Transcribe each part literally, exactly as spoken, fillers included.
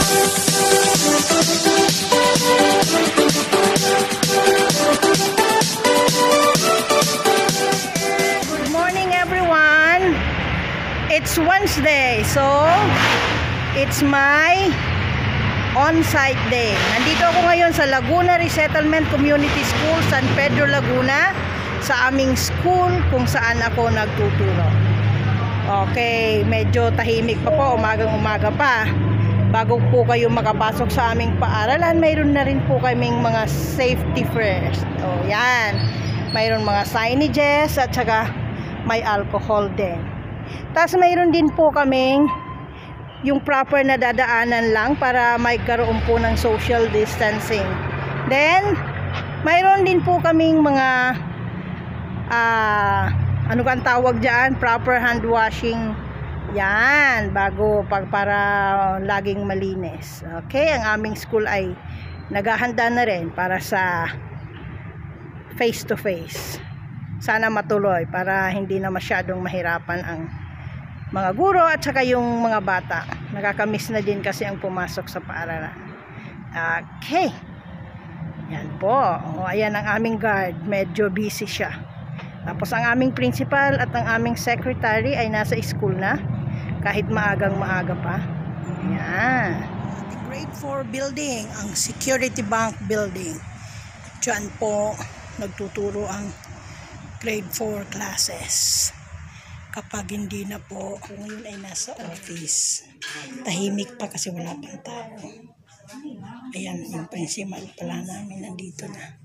Good morning everyone. It's Wednesday, so it's my on-site day. Nandito ako ngayon sa Laguna Resettlement Community School, San Pedro, Laguna, sa aming school kung saan ako nagtuturo. Okay, medyo tahimik pa po, umagang-umaga pa. Bago po kayo makapasok sa aming paaralan, mayroon na rin po kaming mga safety first. O yan, mayroon mga signages at saka may alcohol din. Tapos mayroon din po kaming yung proper na dadaanan lang para magkaroon po ng social distancing. Then, mayroon din po kaming mga uh, ano kang tawag dyan? Proper hand washing. Yan, bago pag para laging malinis. Okay, ang aming school ay naghahanda na rin para sa face to face. Sana matuloy para hindi na masyadong mahirapan ang mga guro at saka yung mga bata. Nakakamiss na din kasi ang pumasok sa paaralan. Okay. Yan po. O, ayan ang aming guard. Medyo busy siya. Tapos ang aming principal at ang aming secretary ay nasa school na. Kahit maagang maaga pa. Yan. The grade four building. Ang Security Bank building. Diyan po nagtuturo ang grade four classes. Kapag hindi na po, ngayon ay nasa office. Tahimik pa kasi wala pang tao. Ayan, yung principal pala namin nandito na.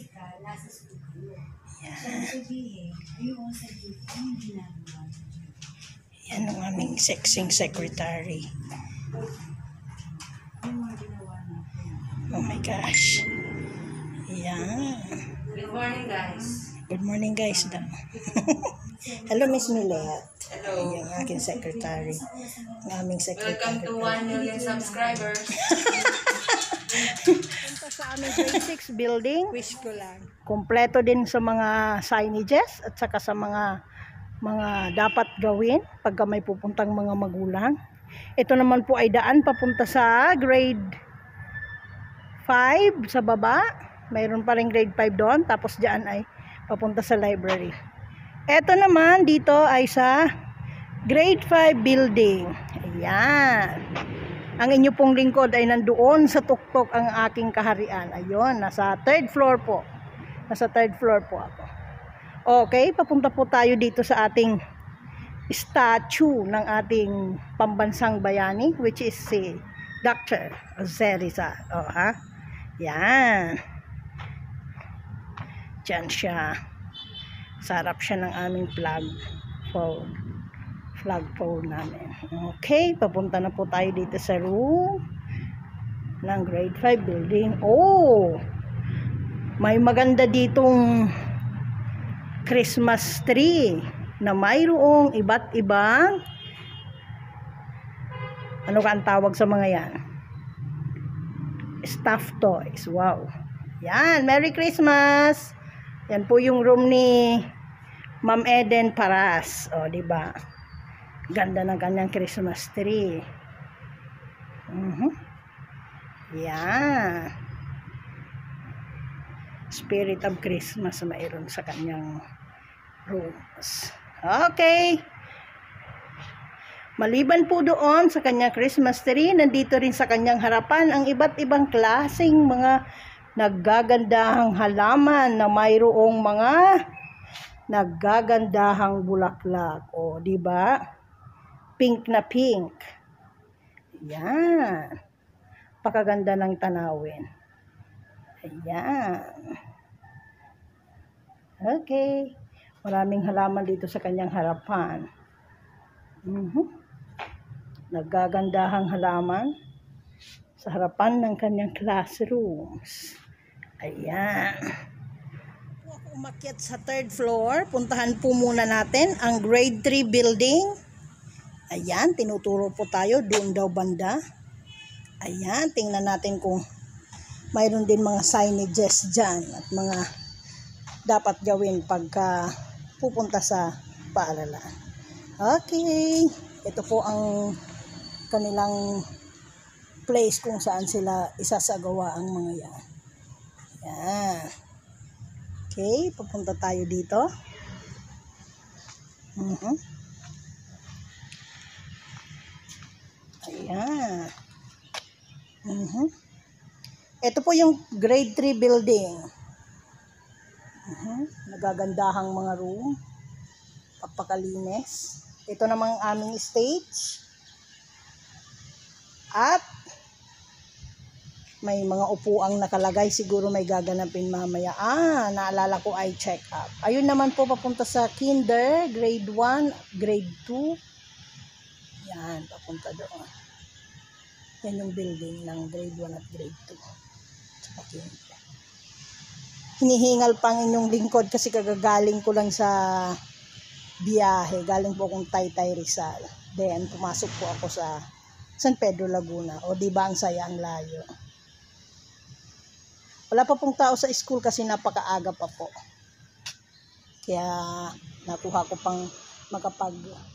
Yan. Yan ang aming sexing secretary. Oh my gosh. Yan. Good morning, guys. Good morning, guys. Hello, Miss Millet. Hello. Yung aking secretary. Ang aming secretary. Welcome to one million subscribers. Punta sa aming grade six building. Wish ko lang. Kompleto din sa mga signages at saka sa mga mga dapat gawin pagka may pupuntang mga magulang. Ito naman po ay daan papunta sa grade five sa baba. Mayroon pa rin grade five doon. Tapos dyan ay papunta sa library. Ito naman dito ay sa grade five building. Ayan. Ang inyo pong lingkod ay nandoon sa tuktok ang aking kaharian. Ayun, nasa third floor po. Nasa third floor po ako. Okay, papunta po tayo dito sa ating statue ng ating pambansang bayani, which is si Doctor Jose Rizal. Oh, ha? Yan. Diyan siya. Sarap siya ng aming flag pole. Flag pole namin. Okay, papunta na po tayo dito sa room ng grade five building. Oh! May maganda ditong Christmas tree na mayroong iba't ibang ano ka ang tawag sa mga yan? Stuffed toys. Wow. Yan, Merry Christmas! Yan po yung room ni Ma'am Eden Paras. O, diba? Ganda ng kanyang Christmas tree. Uh-huh. Yan. Spirit of Christmas mayroon sa kanyang rooms. Okay. Maliban po doon sa kanyang Christmas tree, nandito rin sa kanyang harapan ang iba't ibang klaseng mga naggagandahang halaman na mayroong mga naggagandahang bulaklak. O, di ba? Pink na pink. Yan. Pakaganda ng tanawin. Ayan. Okay. Maraming halaman dito sa kanyang harapan. Uh-huh. Naggagandahang halaman sa harapan ng kanyang classrooms. Ayan. Ako umakyat sa third floor. Puntahan po muna natin ang grade three building. Ayan, tinuturo po tayo. Doon daw banda. Ayan, tingnan natin kung mayroon din mga signages dyan at mga dapat gawin pagka pupunta sa paaralan. Okay, ito po ang kanilang place kung saan sila isasagawa ang mga yan. Yan. Okay, papunta tayo dito. Uh-huh. Ayan. Uh-huh. Ito po yung grade three building. Uh-huh. Nagagandahang mga room. Papakalinis. Ito namang aming stage. At may mga upuang nakalagay. Siguro may gaganapin mamaya. Ah, naalala ko ay check up. Ayun naman po papunta sa kinder, grade one, grade two. Yan, papunta doon. Yan yung building ng grade one at grade two. Tsaka kinder. Hinihingal pang inyong lingkod kasi kagagaling ko lang sa biyahe. Galing po akong Taytay Rizal. Then, pumasok po ako sa San Pedro, Laguna. O diba ang saya, ang layo. Wala pa pong tao sa school kasi napakaaga pa po. Kaya nakuha ko pang makapag